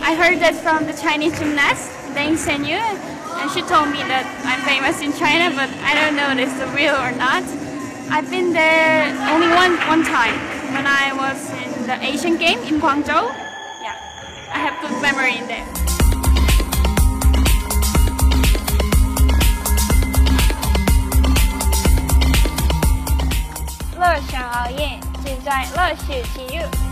I heard that from the Chinese gymnast, Deng Senyu, and she told me that I'm famous in China, but I don't know if it's real or not. I've been there only one time when I was in the Asian game in Guangzhou. Yeah, I have good memory in there. 乐享熬夜，只在乐视体育。